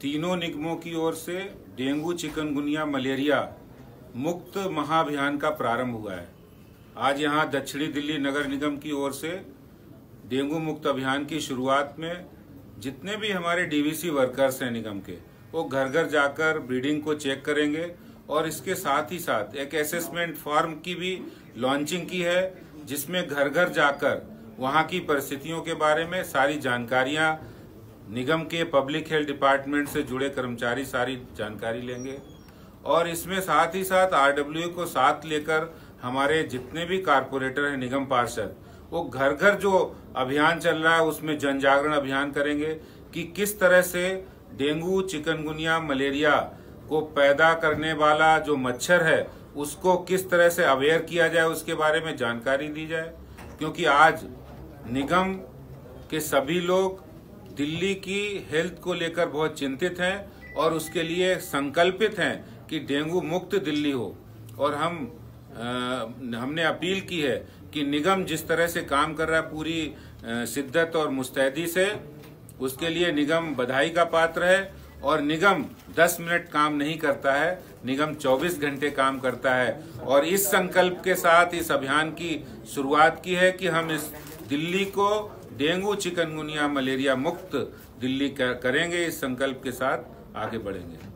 तीनों निगमों की ओर से डेंगू, चिकनगुनिया, मलेरिया मुक्त महाअभियान का प्रारंभ हुआ है। आज यहां दक्षिणी दिल्ली नगर निगम की ओर से डेंगू मुक्त अभियान की शुरुआत में जितने भी हमारे डीवीसी वर्कर्स हैं निगम के, वो घर घर जाकर ब्रीडिंग को चेक करेंगे और इसके साथ ही साथ एक असेसमेंट फॉर्म की भी लॉन्चिंग की है, जिसमें घर घर जाकर वहां की परिस्थितियों के बारे में सारी जानकारियां निगम के पब्लिक हेल्थ डिपार्टमेंट से जुड़े कर्मचारी सारी जानकारी लेंगे। और इसमें साथ ही साथ आरडब्ल्यू को साथ लेकर हमारे जितने भी कारपोरेटर हैं, निगम पार्षद, वो घर घर जो अभियान चल रहा है उसमें जन जागरण अभियान करेंगे कि किस तरह से डेंगू, चिकनगुनिया, मलेरिया को पैदा करने वाला जो मच्छर है उसको किस तरह से अवेयर किया जाए, उसके बारे में जानकारी दी जाए। क्योंकि आज निगम के सभी लोग दिल्ली की हेल्थ को लेकर बहुत चिंतित हैं और उसके लिए संकल्पित हैं कि डेंगू मुक्त दिल्ली हो। और हमने अपील की है कि निगम जिस तरह से काम कर रहा है पूरी शिद्दत और मुस्तैदी से, उसके लिए निगम बधाई का पात्र है। और निगम 10 मिनट काम नहीं करता है, निगम 24 घंटे काम करता है। और इस संकल्प के साथ इस अभियान की शुरुआत की है कि हम इस दिल्ली को डेंगू, चिकनगुनिया, मलेरिया मुक्त दिल्ली करेंगे। इस संकल्प के साथ आगे बढ़ेंगे।